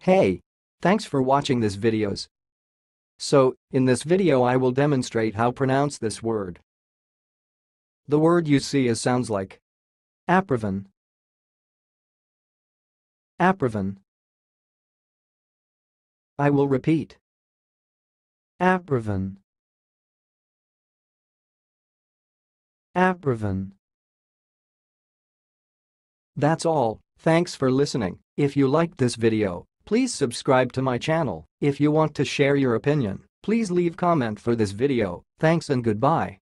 Hey! Thanks for watching this videos. So, in this video I will demonstrate how pronounce this word. The word you see is sounds like Approven. Approven. I will repeat. Approven. Approven. That's all. Thanks for listening. If you liked this video, please subscribe to my channel. If you want to share your opinion, please leave comment for this video. Thanks and goodbye.